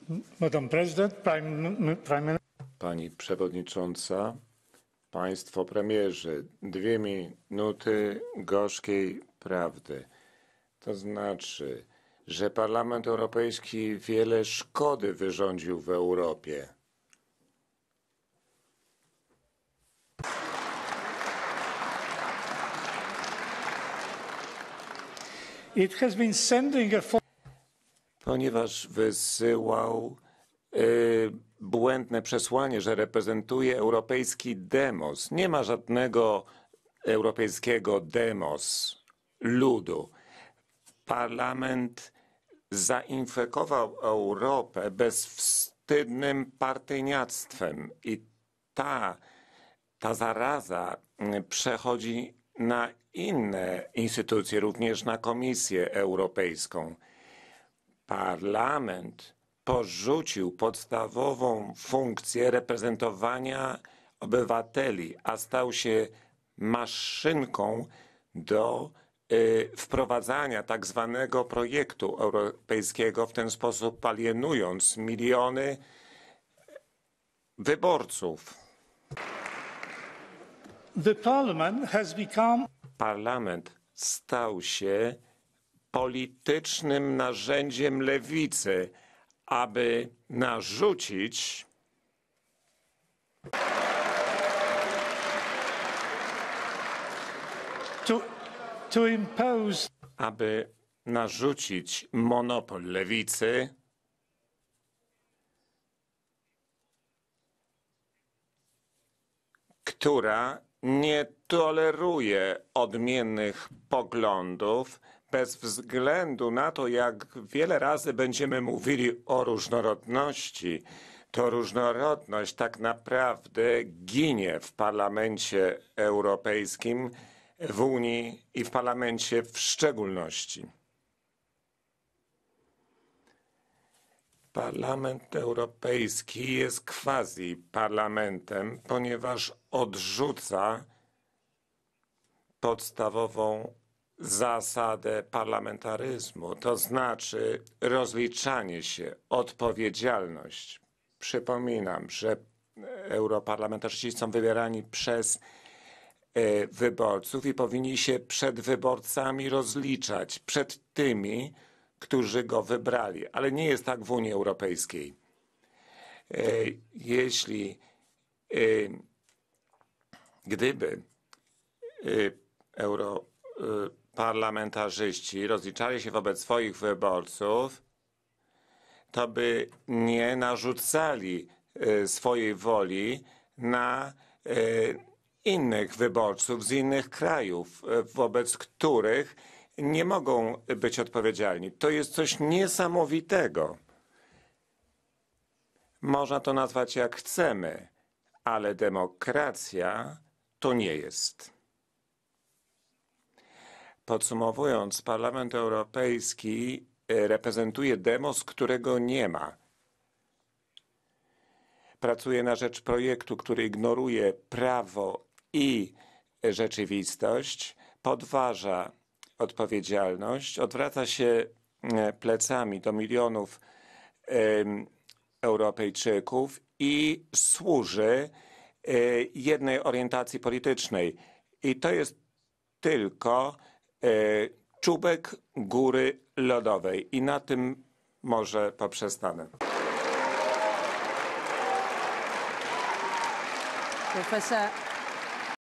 Madam President, Prime Minister. Pani Przewodnicząca, Państwo Premierzy, 2 minuty gorzkiej prawdy. To znaczy, że Parlament Europejski wiele szkody wyrządził w Europie. It has been sending a Ponieważ wysyłał błędne przesłanie, że reprezentuje europejski demos. Nie ma żadnego europejskiego demos ludu. Parlament zainfekował Europę bezwstydnym partyjniactwem i ta zaraza przechodzi na inne instytucje, również na Komisję Europejską. Parlament porzucił podstawową funkcję reprezentowania obywateli, a stał się maszynką do wprowadzania tak zwanego projektu europejskiego, w ten sposób alienując miliony wyborców. Parlament stał się politycznym narzędziem lewicy, aby narzucić aby narzucić monopol lewicy która nie toleruje odmiennych poglądów bez względu na to, jak wiele razy będziemy mówili o różnorodności. To różnorodność tak naprawdę ginie w Parlamencie Europejskim, w Unii i w Parlamencie w szczególności. Parlament Europejski jest quasi-parlamentem, ponieważ odrzuca podstawową zasadę parlamentaryzmu, to znaczy rozliczanie się, odpowiedzialność. Przypominam, że europarlamentarzyści są wybierani przez wyborców i powinni się przed wyborcami rozliczać, przed tymi, którzy go wybrali, ale nie jest tak w Unii Europejskiej. Gdyby europarlamentarzyści rozliczali się wobec swoich wyborców, to by nie narzucali swojej woli na innych wyborców z innych krajów, wobec których nie mogą być odpowiedzialni. To jest coś niesamowitego. Można to nazwać jak chcemy, ale demokracja to nie jest. Podsumowując, Parlament Europejski reprezentuje demos, którego nie ma. Pracuje na rzecz projektu, który ignoruje prawo i rzeczywistość, podważa odpowiedzialność, odwraca się plecami do milionów Europejczyków i służy jednej orientacji politycznej. I to jest tylko czubek góry lodowej. I na tym może poprzestanę. Professor